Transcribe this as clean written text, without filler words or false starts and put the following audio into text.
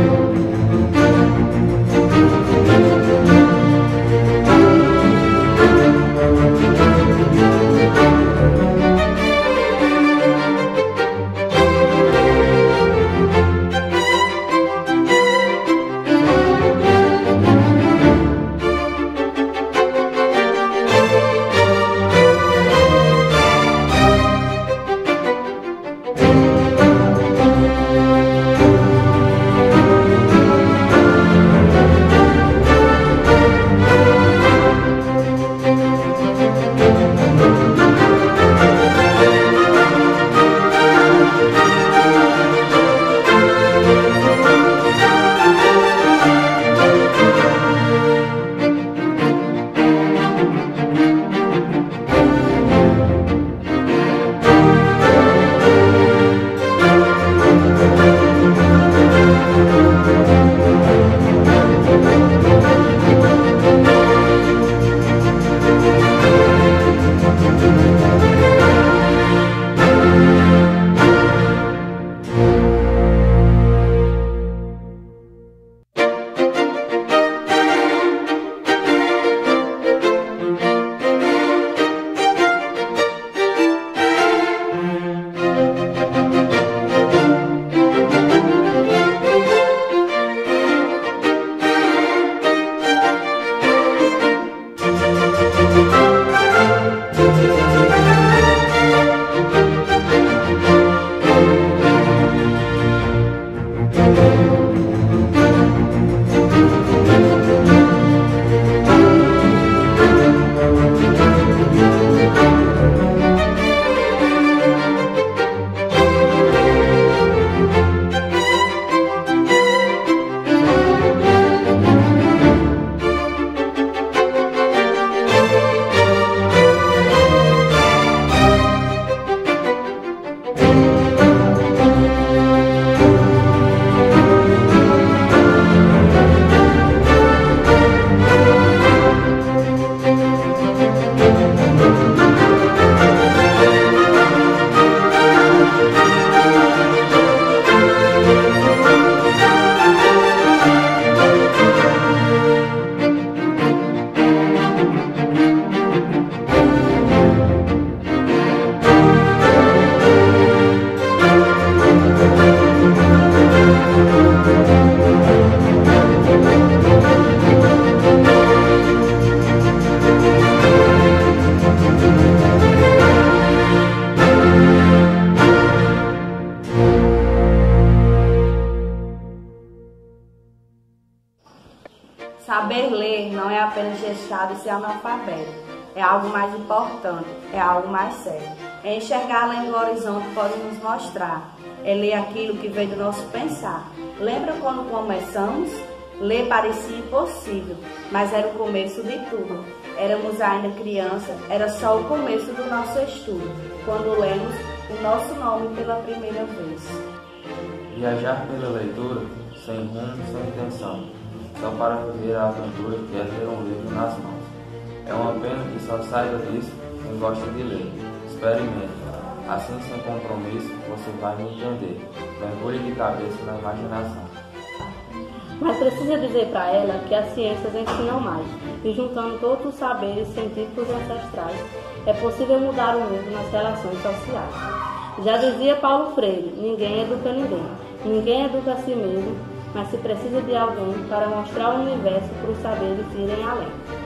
Saber ler não é apenas deixar de ser analfabeto, é algo mais importante, é algo mais sério. É enxergar além do horizonte que pode nos mostrar, é ler aquilo que vem do nosso pensar. Lembra quando começamos? Ler parecia impossível, mas era o começo de tudo. Éramos ainda criança, era só o começo do nosso estudo, quando lemos o nosso nome pela primeira vez. Viajar pela leitura, sem rumo, sem intenção, só para viver a aventura que é ter um livro nas mãos. É uma pena que só saiba disso quem gosta de ler. Experimente, assim sem compromisso você vai me entender. Mergulhe de cabeça na imaginação. Mas precisa dizer para ela que as ciências ensinam mais, e juntando todos os saberes científicos e ancestrais, é possível mudar o mundo nas relações sociais. Já dizia Paulo Freire, ninguém educa ninguém, ninguém educa a si mesmo, mas se precisa de alguém para mostrar o universo para os saberes irem além.